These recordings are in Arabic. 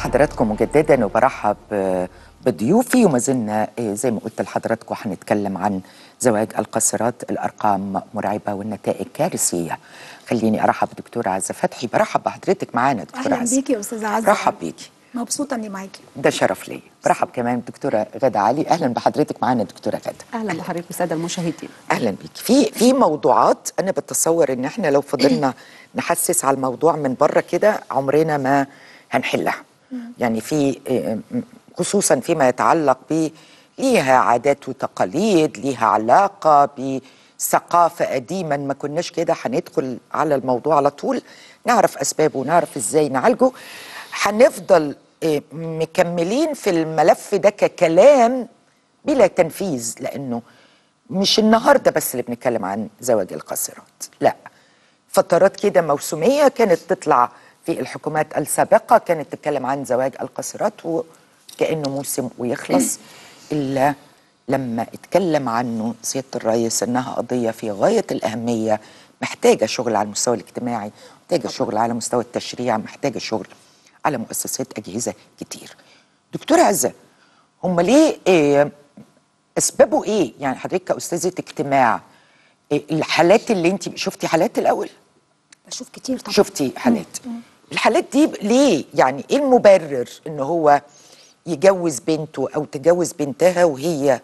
بحضراتكم مجددا وبرحب بضيوفي، وما زلنا زي ما قلت لحضراتكم هنتكلم عن زواج القاصرات. الارقام مرعبه والنتائج كارثيه. خليني ارحب بدكتوره عزه فتحي. برحب بحضرتك معانا دكتوره عزه. اهلا بيكي يا استاذه عزه. برحب بيكي، مبسوطه اني معاكي. ده شرف ليا. برحب كمان بدكتوره غاده علي. اهلا بحضرتك معانا دكتوره غاده. اهلا بحضرتك والساده المشاهدين. اهلا بيكي. في موضوعات انا بتصور ان احنا لو فضلنا نحسس على الموضوع من بره كده عمرنا ما هنحلها. يعني في خصوصا فيما يتعلق ب ليها عادات وتقاليد، ليها علاقه بثقافه قديما ما كناش كده. هندخل على الموضوع على طول، نعرف اسبابه ونعرف ازاي نعالجه. هنفضل مكملين في الملف ده ككلام بلا تنفيذ، لانه مش النهارده بس اللي بنتكلم عن زواج القاصرات، لا، فترات كده موسميه كانت تطلع في الحكومات السابقه كانت تتكلم عن زواج القاصرات وكانه موسم ويخلص، الا لما اتكلم عنه سياده الرئيس انها قضيه في غايه الاهميه، محتاجه شغل على المستوى الاجتماعي، محتاجه شغل على مستوى التشريع، محتاجه شغل على مؤسسات اجهزه كتير. دكتوره عزه، هم ليه اسبابه ايه؟ يعني حضرتك كاستاذه اجتماع، الحالات اللي انت شفتي حالات الاول؟ بشوف كتير طبعا. شفتي حالات. الحالات دي ليه؟ يعني ايه المبرر ان هو يجوز بنته او تجوز بنتها وهي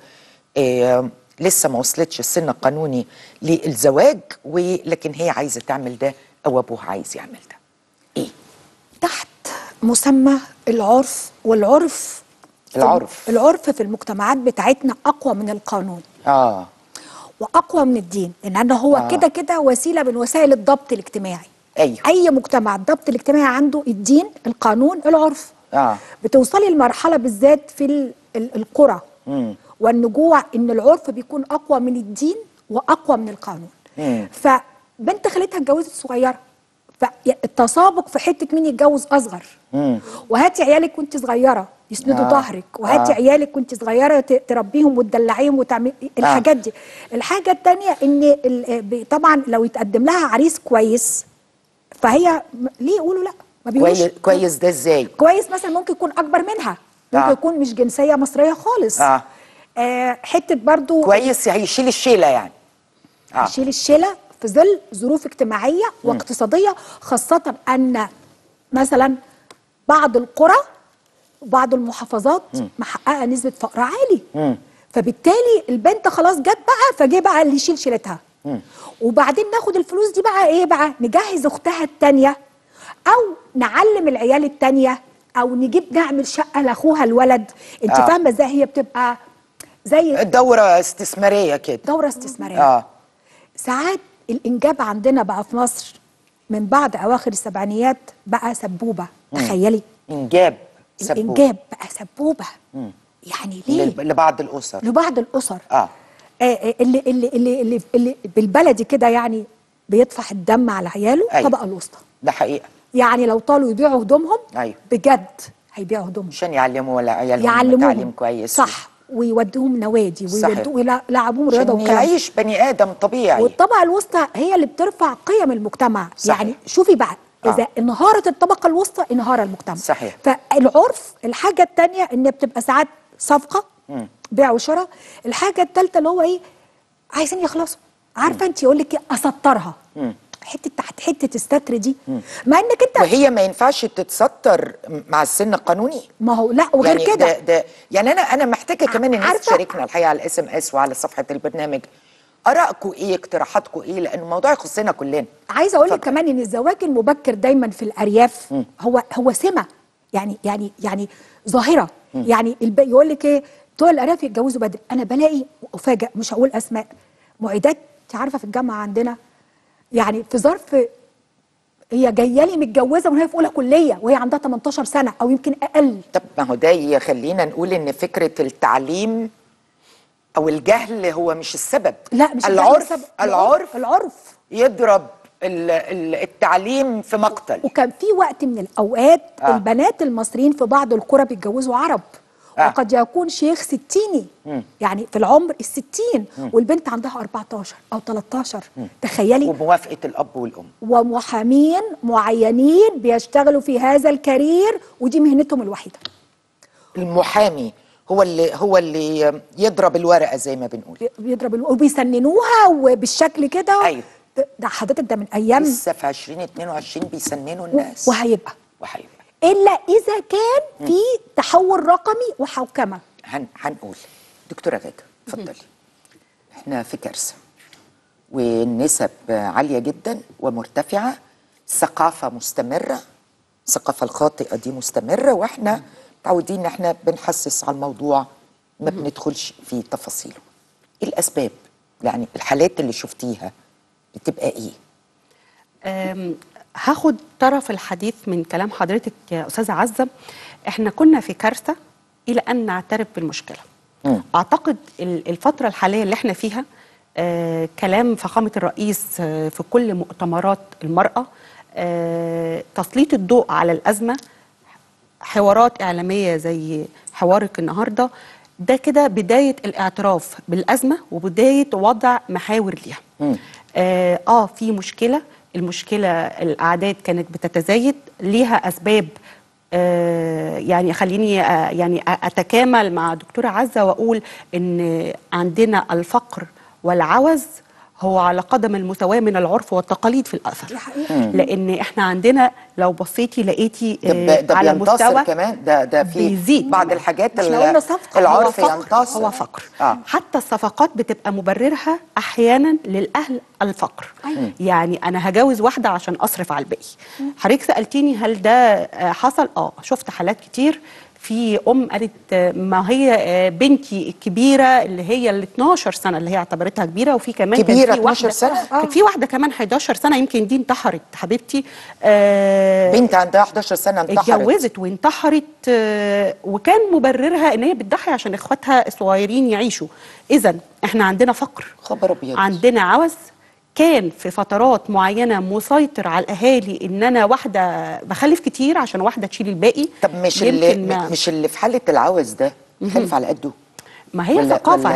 لسه ما وصلتش السن القانوني للزواج، ولكن هي عايزه تعمل ده او ابوها عايز يعمل ده؟ ايه؟ تحت مسمى العرف، والعرف العرف في المجتمعات بتاعتنا اقوى من القانون. واقوى من الدين، لان هو كده كده وسيله من وسائل الضبط الاجتماعي. أيوه. اي مجتمع الضبط الاجتماعي عنده الدين، القانون، العرف. بتوصلي لمرحله بالذات في القرى والنجوع ان العرف بيكون اقوى من الدين واقوى من القانون. فبنت خالتها اتجوزت صغيره، فالتسابق في حته مين يتجوز اصغر. وهاتي عيالك وانت صغيره يسندوا ظهرك، وهاتي عيالك وانت صغيره تربيهم وتدلعيهم وتعمل الحاجات دي. الحاجه الثانيه ان طبعا لو يتقدم لها عريس كويس، فهي ليه يقولوا لا؟ ما بيقولوش كويس ده ازاي؟ كويس مثلا ممكن يكون اكبر منها، ممكن يكون مش جنسيه مصريه خالص. حته برضو كويس هيشيل الشيله يعني. يشيل الشيله في ظل ظروف اجتماعيه واقتصاديه، خاصه ان مثلا بعض القرى وبعض المحافظات محققه نسبه فقر عالي. فبالتالي البنت خلاص جت بقى، فجه بقى اللي يشيل شيلتها. وبعدين ناخد الفلوس دي بقى ايه بقى؟ نجهز اختها التانيه، او نعلم العيال التانيه، او نعمل شقه لاخوها الولد. انت فاهمه ازاي؟ هي بتبقى زي دوره استثماريه كده. دوره استثماريه. ساعات الانجاب عندنا بقى في مصر من بعد اواخر السبعينيات بقى سبوبه. تخيلي الانجاب بقى سبوبه. يعني ليه؟ لبعض الاسر. اللي بالبلدي كده يعني بيطفح الدم على عياله. أيوة. الطبقه الوسطى. ده حقيقه. يعني لو طالوا يبيعوا هدومهم. أيوة. بجد هيبيعوا هدومهم عشان يعلموا ولا عيالهم تعليم كويس. صح. ويودوهم نوادي ويلعبوهم رياضه وكلام، عشان يعيش بني ادم طبيعي. والطبقه الوسطى هي اللي بترفع قيم المجتمع. صحيح. يعني شوفي بقى، اذا انهارت الطبقه الوسطى انهار المجتمع. صحيح. فالعرف. الحاجه الثانيه ان بتبقى ساعات صفقه، بيع وشراء. الحاجه الثالثه اللي هو ايه؟ عايزين يخلصوا. عارفه انت يقول لك ايه؟ اسطرها. حته تحت حته الستر دي. مع انك انت وهي ما ينفعش تتستر مع السن القانوني. ما هو لا، وغير يعني كده يعني انا محتاجه كمان الناس تشاركنا الحقيقه على SMS وعلى صفحه البرنامج. ارائكم ايه؟ اقتراحاتكم ايه؟ لان الموضوع يخصنا كلنا. عايزه اقول لك كمان ان الزواج المبكر دايما في الارياف هو سمه، يعني ظاهره. يعني يقول لك ايه؟ بتوع الارياف يتجوزوا بدري. انا بلاقي افاجئ، مش هقول اسماء، معيدات انت عارفه في الجامعه عندنا، يعني في ظرف هي جايه لي متجوزه وهي في اولى كليه وهي عندها 18 سنه او يمكن اقل. طب ما هو ده يخلينا نقول ان فكره التعليم او الجهل هو مش السبب. لا، مش العرف يضرب التعليم في مقتل. وكان في وقت من الاوقات البنات المصريين في بعض القرى بيتجوزوا عرب، وقد يكون شيخ ستيني، يعني في العمر الستين، والبنت عندها 14 أو 13. تخيلي. وموافقة الأب والأم، ومحامين معينين بيشتغلوا في هذا الكارير، ودي مهنتهم الوحيدة. المحامي هو اللي يضرب الورقة زي ما بنقول، وبيسننوها وبالشكل كده. أيوه. ده حضرتك ده من أيام لسه في 2022 بيسننوا الناس. وهيبقى إلا إذا كان في تحول رقمي وحوكمة. هنقول دكتورة غادة اتفضلي. احنا في كارثة والنسب عالية جدا ومرتفعة، الثقافة مستمرة، الثقافة الخاطئة دي مستمرة، واحنا متعودين ان احنا بنحسس على الموضوع ما بندخلش في تفاصيله. ايه الأسباب؟ يعني الحالات اللي شفتيها بتبقى ايه؟ هاخد طرف الحديث من كلام حضرتك يا أستاذة عزة. احنا كنا في كارثة إلى أن نعترف بالمشكلة. أعتقد الفترة الحالية اللي احنا فيها كلام فخامة الرئيس في كل مؤتمرات المرأة، تسليط الضوء على الأزمة، حوارات إعلامية زي حوارك النهاردة، ده كده بداية الاعتراف بالأزمة وبداية وضع محاور ليها. في مشكلة، المشكلة الأعداد كانت بتتزايد، ليها أسباب. يعني خليني يعني أتكامل مع دكتورة عزة وأقول إن عندنا الفقر والعوز هو على قدم المساواة من العرف والتقاليد في الأثر. لأن إحنا عندنا لو بصيتي لقيتي ده على مستوى كمان ده في بيزيد بعض الحاجات العرف ينتصر. هو فقر. حتى الصفقات بتبقى مبررها أحيانا للأهل الفقر. يعني أنا هجوز واحدة عشان أصرف على الباقي. حضرتك سألتيني هل ده حصل؟ شفت حالات كتير. في قالت ما هي بنتي الكبيره اللي هي ال 12 سنه اللي هي اعتبرتها كبيره، وفي كمان كبيره كان في 12 سنه كانت في واحده كمان 11 سنه، يمكن دي انتحرت حبيبتي. بنت عندها 11 سنه انتحرت، اتجوزت وانتحرت، وكان مبررها ان هي بتضحي عشان اخواتها الصغيرين يعيشوا. اذا احنا عندنا فقر، خبر ابيض، عندنا عوز. كان في فترات معينه مسيطر على الاهالي ان انا واحده بخلف كتير عشان واحده تشيل الباقي. طب مش اللي في حاله العوز ده خلف على قده؟ ما هي ثقافه،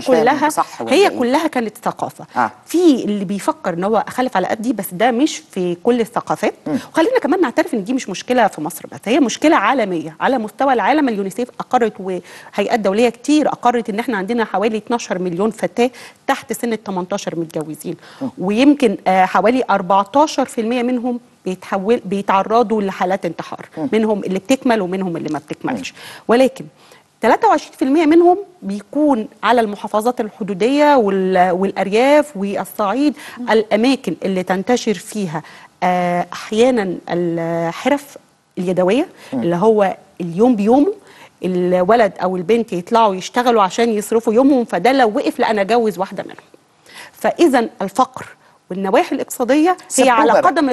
هي كلها كانت ثقافه. في اللي بيفكر ان هو اخلف على قدي، بس ده مش في كل الثقافات. وخلينا كمان نعترف ان دي مش مشكله في مصر بس، هي مشكله عالميه على مستوى العالم. اليونيسيف اقرت وهيئات دوليه كتير اقرت ان احنا عندنا حوالي 12 مليون فتاه تحت سن ال 18 متجوزين، ويمكن حوالي 14% منهم بيتعرضوا لحالات انتحار، منهم اللي بتكمل ومنهم اللي ما بتكملش. ولكن 23% منهم بيكون على المحافظات الحدودية والأرياف والصعيد، الأماكن اللي تنتشر فيها أحيانا الحرف اليدوية، اللي هو اليوم بيومه الولد أو البنت يطلعوا يشتغلوا عشان يصرفوا يومهم، فده لو وقف لا أنا أجوز واحدة منهم. فإذا الفقر والنواحي الاقتصاديه هي على قدم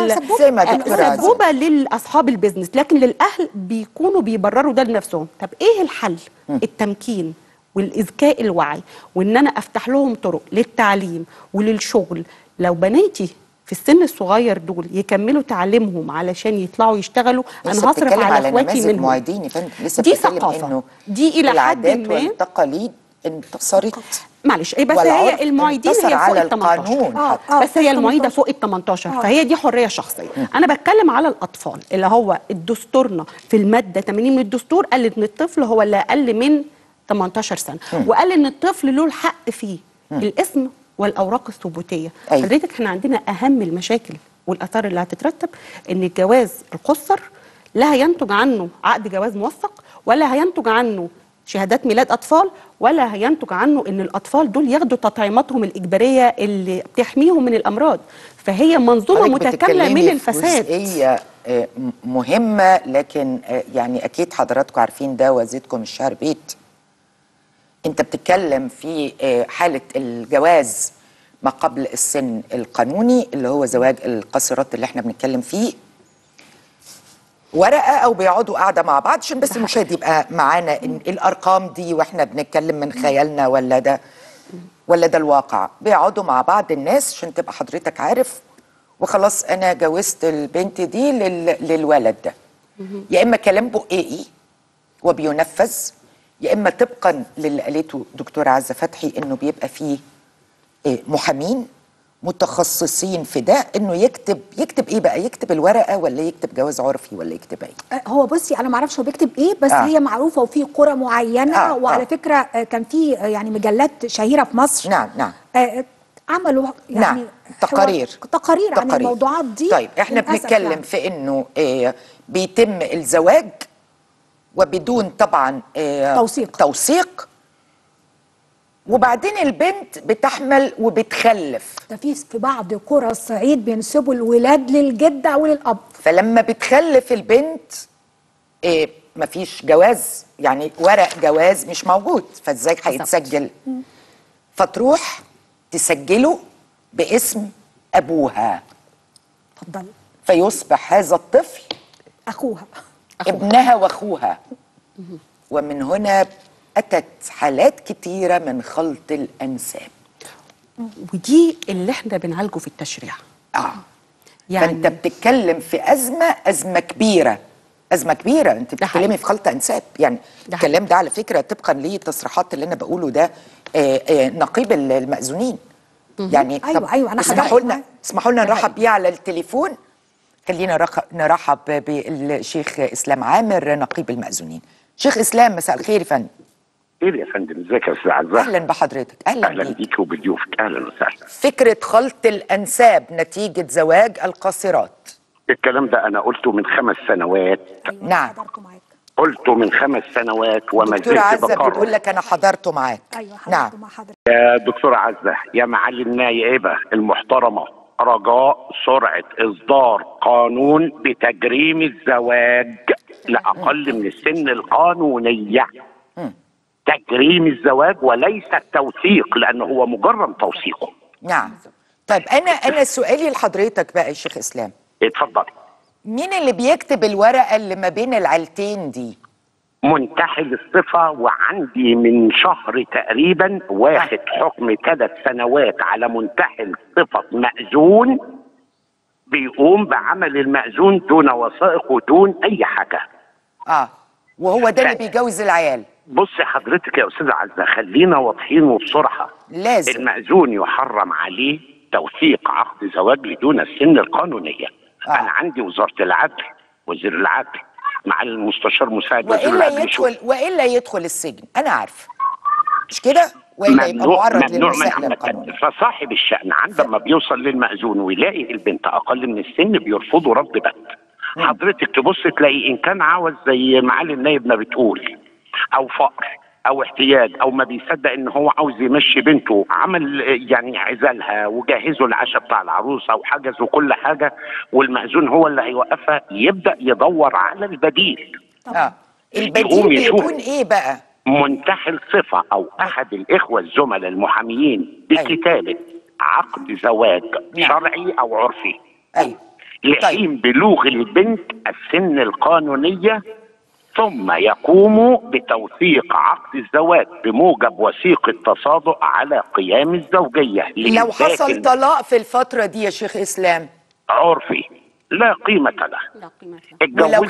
السبوبه للاصحاب البيزنس، لكن للاهل بيكونوا بيبرروا ده لنفسهم. طب ايه الحل؟ التمكين والاذكاء الوعي، وان انا افتح لهم طرق للتعليم وللشغل. لو بناتي في السن الصغير دول يكملوا تعليمهم علشان يطلعوا يشتغلوا، انا هصرف على اخواتي منهم. معيدين يا فندم، لسه دي ثقافه، دي الى حد ما والتقاليد انتصرت. معلش بس هي المعيدين هي فوق ال 18. بس هي المعيده فوق ال 18، فهي دي حريه شخصيه. انا بتكلم على الاطفال، اللي هو دستورنا في الماده 80 من الدستور قال ان الطفل هو اللي اقل من 18 سنه، وقال ان الطفل له الحق في الاسم والاوراق الثبوتيه. حضرتك احنا عندنا اهم المشاكل والاثار اللي هتترتب ان الجواز القصر لا هينتج عنه عقد جواز موثق، ولا هينتج عنه شهادات ميلاد أطفال، ولا هينتج عنه إن الأطفال دول ياخدوا تطعيماتهم الإجبارية اللي بتحميهم من الأمراض. فهي منظومة متكاملة من الفساد. جزئية مهمة، لكن يعني أكيد حضراتكم عارفين ده وزيدكم الشهر بيت. أنت بتتكلم في حالة الجواز ما قبل السن القانوني اللي هو زواج القاصرات اللي احنا بنتكلم فيه، ورقه او بيقعدوا قاعده مع بعض عشان بس المشاهد يبقى معانا الارقام دي واحنا بنتكلم من خيالنا ولا ده الواقع. بيقعدوا مع بعض الناس عشان تبقى حضرتك عارف، وخلاص انا جوزت البنت دي للولد ده، يا اما كلام بقائي وبينفذ، يا اما طبقا للي قالته دكتوره عزه فتحي انه بيبقى فيه محامين متخصصين في ده، انه يكتب ايه بقى؟ يكتب الورقه ولا يكتب جواز عرفي ولا يكتب ايه؟ هو بصي انا ما اعرفش هو بيكتب ايه، بس هي معروفه وفي قرى معينه. وعلى فكره كان في يعني مجلات شهيره في مصر. نعم نعم. عملوا يعني نعم. تقارير عن الموضوعات دي. طيب احنا بنتكلم يعني في انه بيتم الزواج وبدون طبعا توثيق، وبعدين البنت بتحمل وبتخلف. ده في بعض قرى الصعيد بينسبوا الولاد للجد او للاب. فلما بتخلف البنت مفيش جواز، يعني ورق جواز مش موجود، فازاي هيتسجل؟ فتروح تسجله باسم ابوها. اتفضلي. فيصبح هذا الطفل اخوها، ابنها واخوها. ومن هنا أتت حالات كتيرة من خلط الأنساب، ودي اللي احنا بنعالجه في التشريع. يعني فأنت بتتكلم في أزمة كبيرة، أنت بتتكلمي في خلط أنساب. يعني الكلام ده على فكرة طبقا للتصريحات اللي أنا بقوله ده نقيب المأذونين. يعني أيوة أنا اسمحوا لنا نرحب بيه على التليفون. خلينا نرحب بالشيخ إسلام عامر نقيب المأذونين. شيخ إسلام، مساء الخير يا فندم. خير يا فندم، ازيك يا استاذ عزه؟ اهلا بحضرتك. اهلا بيك وبضيوفك، اهلا وسهلا. فكره خلط الانساب نتيجه زواج القاصرات، الكلام ده انا قلته من 5 سنوات. نعم قلته من 5 سنوات وما زلت دكتوره عزه بتقول لك انا حضرته معاك. ايوه حضرته مع حضرتك يا دكتوره عزه، يا معالي النائبه المحترمه، رجاء سرعه اصدار قانون بتجريم الزواج لاقل من السن القانونيه. تجريم الزواج وليس التوثيق، لانه هو مجرد توثيقه. نعم. طيب انا سؤالي لحضرتك بقى يا شيخ اسلام. اتفضل. مين اللي بيكتب الورقه اللي ما بين العيلتين دي؟ منتحل الصفه، وعندي من شهر تقريبا واخد حكم 3 سنوات على منتحل صفه مأذون بيقوم بعمل المأذون دون وثائق ودون اي حاجه. وهو ده اللي بيجوز العيال. بصي حضرتك يا استاذه عزه، خلينا واضحين وبصراحه. لازم المأذون يحرم عليه توثيق عقد زواج لدون السن القانونيه. انا عندي وزاره العدل، وزير العدل مع المستشار مساعد وزير العدل والا يدخل السجن. انا عارفه مش كده؟ والا يبقى معرض للمساءله القانونيه. فصاحب الشأن عندما بيوصل للمأذون ويلاقي البنت اقل من السن بيرفضوا رد بت. حضرتك تبص تلاقي ان كان عاوز زي معالي النائب ما بتقول، او فقر او احتياج، او ما بيصدق ان هو عاوز يمشي بنته، عمل يعني عزالها وجهزوا العشاء بتاع العروسه او حجزوا كل حاجه، والمأذون هو اللي هيوقفها، يبدا يدور على البديل. البديل بيكون ايه بقى؟ منتحل صفه او احد الاخوه الزملاء المحاميين بكتابه عقد زواج شرعي او عرفي لحين بلوغ البنت السن القانونيه، ثم يقوم بتوثيق عقد الزواج بموجب وثيقة تصادق على قيام الزوجية. لو حصل طلاق في الفترة دي يا شيخ إسلام؟ عرفي لا قيمة له. ولو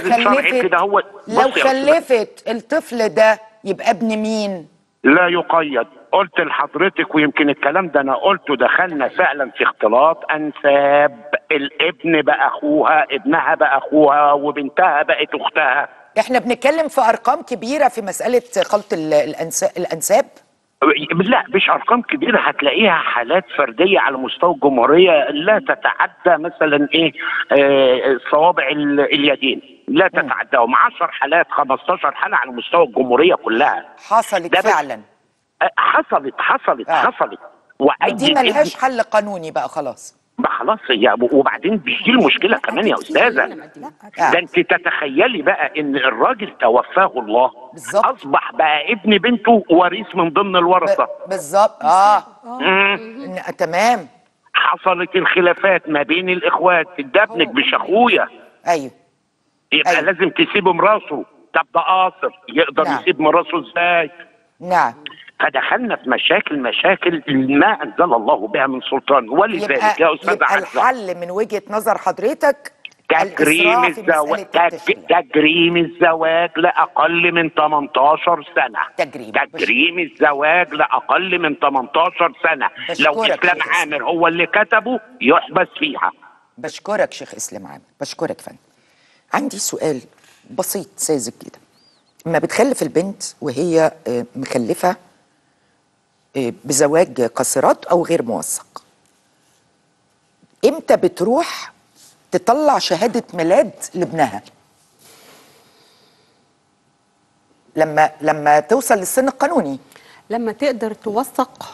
خلفت الطفل ده يبقى ابن مين؟ لا يقيد. قلت لحضرتك، ويمكن الكلام ده انا قلته، دخلنا فعلا في اختلاط انساب. الابن بقى اخوها، ابنها بقى اخوها، وبنتها بقت اختها. احنا بنتكلم في ارقام كبيره في مساله خلط الانساب. لا مش ارقام كبيره، هتلاقيها حالات فرديه على مستوى الجمهوريه لا تتعدى مثلا صوابع اليدين، لا تتعداهم. 10 حالات 15 حاله على مستوى الجمهوريه كلها حصلت فعلا. حصلت. ودي ملهاش حل قانوني بقى خلاص. خلاص. وبعدين دي المشكله كمان يا استاذه، ده انت تتخيلي بقى ان الراجل توفاه الله بالزبط. اصبح بقى ابن بنته وريث من ضمن الورثه بالظبط. تمام. حصلت الخلافات ما بين الاخوات، ده ابنك مش اخويا. ايوه. يبقى لازم تسيبه مراسه. طب ده قاصر، يقدر يسيب مراسه ازاي؟ نعم. فدخلنا في مشاكل ما انزل الله بها من سلطان. ولذلك يا استاذ يبقى الحل من وجهه نظر حضرتك تجريم الزواج لأقل من 18 سنة. تجريم الزواج لأقل من 18 سنة. لو إسلام عامر هو اللي كتبه يحبس فيها. بشكرك شيخ إسلام عامر، بشكرك فندم. عندي سؤال بسيط ساذج كده. لما بتخلف البنت وهي مخلفة بزواج قاصرات أو غير موثق، إمتى بتروح تطلع شهادة ميلاد لابنها؟ لما توصل للسن القانوني، لما تقدر توثق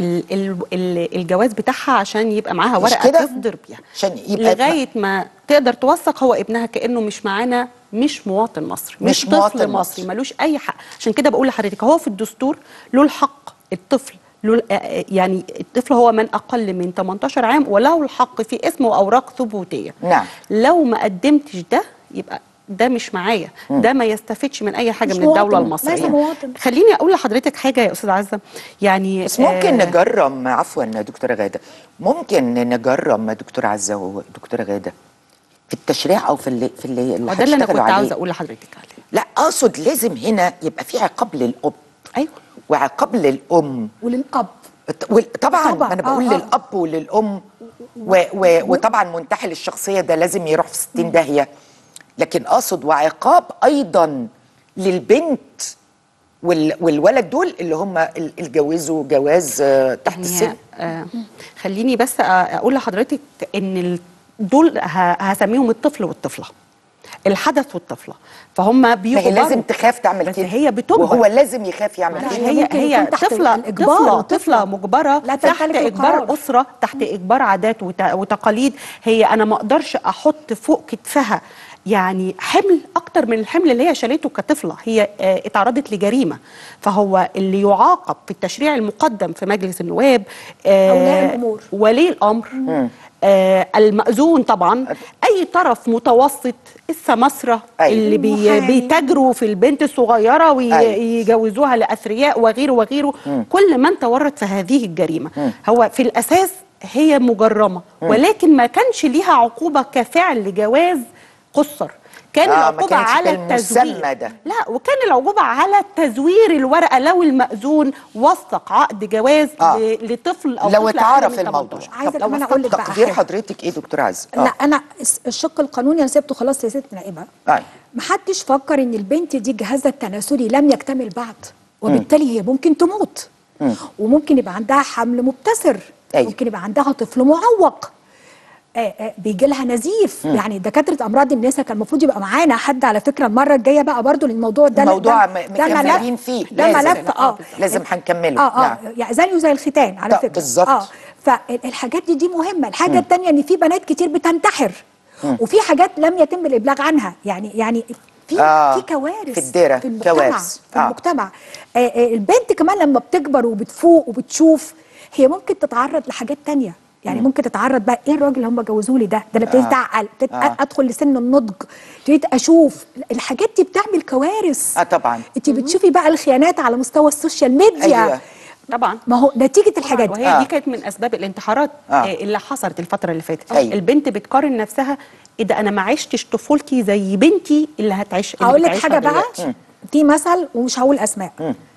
الجواز بتاعها عشان يبقى معاها ورقه تصدر بيها، عشان يبقى لغايه ما تقدر توثق هو ابنها كانه مش معانا، مش مواطن مصري، مش طفل مصري، ملوش اي حق. عشان كده بقول لحضرتك هو في الدستور له الحق، الطفل يعني الطفل هو من اقل من 18 عام وله الحق في اسمه واوراق ثبوتيه. نعم. لو ما قدمتش ده يبقى ده مش معايا، ده ما يستفدش من اي حاجه من الدوله المصريه. خليني اقول لحضرتك حاجه يا استاذ عزه، يعني بس ممكن نجرم، عفوا دكتوره غاده، ممكن نجرم دكتوره عزه ودكتوره غاده في التشريع او في اللي ده اللي انا كنت عاوزه اقول لحضرتك عليه. لا اقصد لازم هنا يبقى في عقاب للاب. ايوه. وعقاب للام وللاب طبعا. ما انا بقول للاب وللام وطبعا منتحل الشخصيه ده لازم يروح في 60 داهيه. لكن اقصد وعقاب ايضا للبنت والولد دول اللي هم اتجوزوا جواز تحت السن. خليني بس اقول لحضرتك ان دول هسميهم الطفل والطفله، الحدث والطفله، فهم بيجبروا. هي لازم تخاف تعمل كده، هي بتجبر وهو لازم يخاف يعمل كده. هي طفله مجبره تحت اجبار اسره، تحت اجبار عادات وتقاليد. انا ما اقدرش احط فوق كتفها يعني حمل اكتر من الحمل اللي هي شالته كطفله. هي اتعرضت لجريمه، فهو اللي يعاقب في التشريع المقدم في مجلس النواب ولي الامر، المأذون طبعا، اي طرف متوسط، السماسرة اللي بيتاجروا في البنت الصغيره ويجوزوها لاثرياء وغيره وغيره، كل من تورط في هذه الجريمه. هو في الاساس هي مجرمه، ولكن ما كانش ليها عقوبه كفعل جواز قصر. كان العقوبة على التزوير ده. لا، وكان العقوبة على تزوير الورقة لو المأذون وثق عقد جواز لطفل أو لو اتعرف الموضوع. عايزة كمان أقول لك بقى تقدير حضرتك إيه دكتور عز؟ لا أنا الشق القانوني أنا سيبته خلاص يا ست نائبة. محدش فكر إن البنت دي جهازها التناسلي لم يكتمل بعد، وبالتالي هي ممكن تموت، وممكن يبقى عندها حمل مبتسر، ممكن يبقى عندها طفل معوق، بيجي لها نزيف. يعني دكاتره امراض النساء كان المفروض يبقى معانا حد على فكره المره الجايه بقى برضو للموضوع ده. الموضوع مكملين فيه، ده ملف لازم هنكمله. نعم. يعني زيه زي الختان على فكره بالظبط. فالحاجات دي مهمه. الحاجه الثانيه ان في بنات كتير بتنتحر، وفي حاجات لم يتم الابلاغ عنها. يعني في كوارث في الديره، في المجتمع في المجتمع. البنت كمان لما بتكبر وبتفوق وبتشوف هي ممكن تتعرض لحاجات تانية. يعني ممكن تتعرض بقى ايه الراجل اللي هم جوزوا لي ده انا ابتديت اعقل، ادخل لسن النضج، ابتديت اشوف الحاجات دي بتعمل كوارث. طبعا انت بتشوفي بقى الخيانات على مستوى السوشيال ميديا. أيوة. طبعا ما هو نتيجه الحاجات دي. وهي دي كانت من اسباب الانتحارات اللي حصلت الفتره اللي فاتت. البنت بتقارن نفسها، ايه ده انا ما عشتش طفولتي زي بنتي اللي هتعيش. هقول لك حاجه بقى، في مثل ومش هقول اسماء.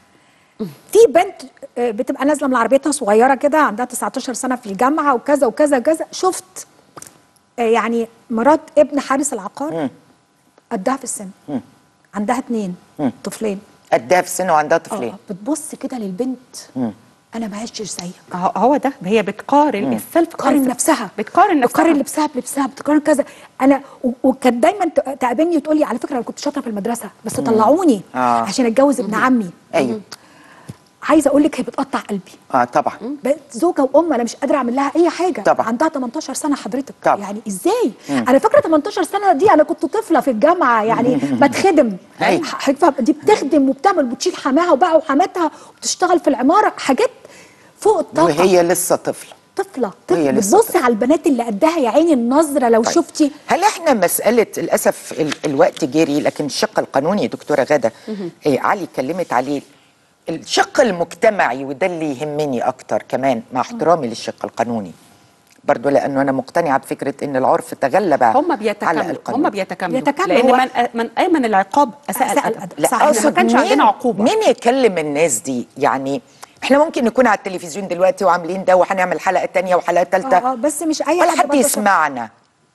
في بنت بتبقى نازله من عربيتها صغيره كده، عندها 19 سنه في الجامعه وكذا وكذا وكذا. شفت يعني مرات ابن حارس العقار قدها في السن، عندها 2 طفلين قدها في السن وعندها طفلين. بتبص كده للبنت، انا ما عشتش زيك. هو ده، هي بتقارن السلف، بتقارن نفسها، بتقارن لبسها بلبسها، بتقارن كذا. انا وكانت دايما تقابلني وتقول لي على فكره انا كنت شاطره في المدرسه بس طلعوني عشان اتجوز ابن عمي. ايوه. عايزه اقول لك هي بتقطع قلبي. طبعا. زوجه وام انا مش قادره اعمل لها اي حاجه. طبعا. عندها 18 سنه حضرتك. طبعا. يعني ازاي؟ انا فاكره 18 سنه دي انا كنت طفله في الجامعه، يعني بتخدم. دي بتخدم وبتعمل، بتشيل حماها وبقى وحماتها وبتشتغل في العماره، حاجات فوق الطاقه، وهي لسه طفله. بتبصي علي البنات اللي قدها يا عيني النظره لو شفتي. هل احنا مساله للاسف الوقت جري، لكن الشق القانوني دكتوره غاده علي اتكلمت عليه، الشق المجتمعي وده اللي يهمني اكتر كمان مع احترامي للشق القانوني. برضو لانه انا مقتنعه بفكره ان العرف تغلب على القانون. هم بيتكاملوا لان من امن العقاب اساء الادب. لا احنا ما كانش عندنا عقوبه. مين يكلم الناس دي؟ يعني احنا ممكن نكون على التلفزيون دلوقتي وعاملين ده وهنعمل حلقه تانية وحلقه ثالثه بس مش اي ولا حد يسمعنا.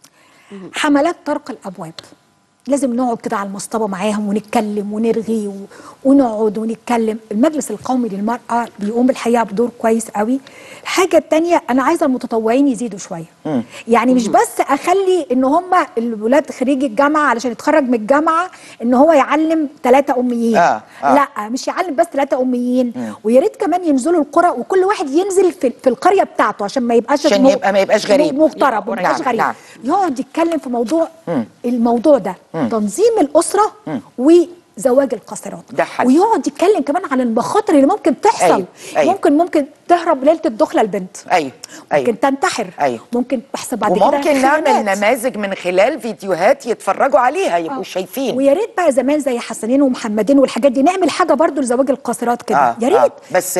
حملات طرق الابواب لازم نقعد كده على المصطبه معاهم ونتكلم ونرغي ونقعد ونتكلم. المجلس القومي للمرأة بيقوم الحقيقة بدور كويس قوي. الحاجة التانية أنا عايزة المتطوعين يزيدوا شوية. يعني مش بس أخلي إن هم الولاد خريج الجامعة علشان يتخرج من الجامعة إن هو يعلم 3 أميين. لا مش يعلم بس 3 أميين. ويا ريت كمان ينزلوا القرى وكل واحد ينزل في القرية بتاعته عشان ما يبقاش ما يبقاش غريب مغترب وما يبقاش غريب. يقعد يتكلم في الموضوع ده تنظيم الأسرة وزواج القاصرات، ويقعد يتكلم كمان عن المخاطر اللي ممكن تحصل. ممكن تهرب ليلة الدخلة البنت، ممكن تنتحر، ممكن تحصل بعد كده وممكن نعمل نماذج من خلال فيديوهات يتفرجوا عليها يبقوا شايفين. ويا ريت بقى زمان زي حسنين ومحمدين والحاجات دي نعمل حاجة برضو لزواج القاصرات كده. يا ريت بس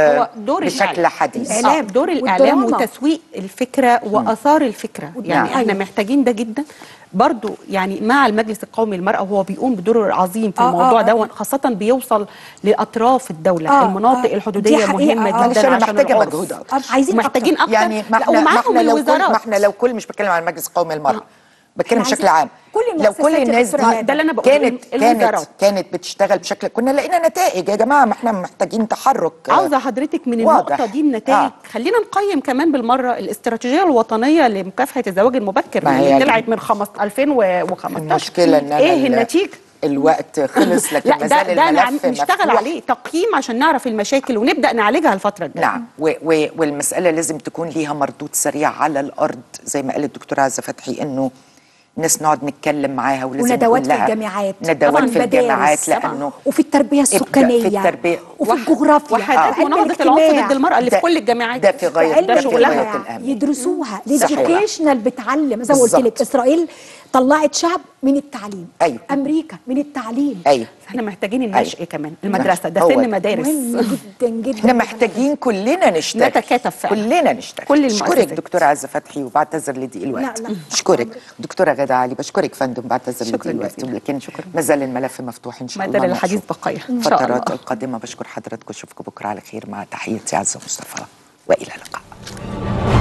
بشكل حديث. دور الإعلام وتسويق الفكرة وآثار الفكرة. يعني احنا محتاجين ده جدا برضو، يعني مع المجلس القومي للمرأة وهو بيقوم بدور عظيم في الموضوع ده، خاصة بيوصل لأطراف الدولة. المناطق الحدودية مهمة جدا عشان محتاجة مجهود أكتر. عايزين محتاجين أكتر. يعني ما احنا لو كل مش بتكلم عن المجلس القومي للمرأة، بتكلم بشكل عام. لو كل الناس دي ده اللي أنا بقول كانت بتشتغل بشكل، كنا لقينا نتائج. يا جماعة ما احنا محتاجين تحرك. عاوزة حضرتك من النقطة دي النتائج. خلينا نقيم كمان بالمرة الاستراتيجية الوطنية لمكافحة الزواج المبكر اللي طلعت من 2015. المشكلة ان ايه النتيجة؟ الوقت خلص، لكن ما زال الملف نشتغل عليه تقييم عشان نعرف المشاكل ونبدأ نعالجها الفترة الجاية. نعم، والمسألة لازم تكون ليها مردود سريع على الأرض زي ما قالت الدكتورة عزة فتحي، إنه الناس نقعد نتكلم معاها ولازم وندوات في الجامعات، ندوات في الجامعات، لأنه وفي التربية السكانية، في التربية وفي الجغرافيا، وحدات مناهضة العنف ضد المرأة اللي في كل الجامعات. ده في غاية شغلها يدرسوها. الإديوكيشنال بتعلم زي ما قلت لك. إسرائيل طلعت شعب من التعليم. أمريكا من التعليم. احنا محتاجين النشء كمان. المدرسة ده سن مدارس مهم جدا جدا. احنا محتاجين كلنا نشتغل، نتكاتف فعلا، كلنا نشتغل. كل بشكرك دكتورة عزة فتحي وبعتذر لضيق الوقت. بشكرك دكتورة غادة علي، بشكرك فندم، بعتذر لضيق الوقت، لكن ما زال الملف مفتوح ان شاء الله. ما زال الحديث بقية ان شاء الله. الفترات القادمة. بشكر حضراتكم، اشوفكم بكره على خير. مع تحياتي عزة مصطفى، والى اللقاء.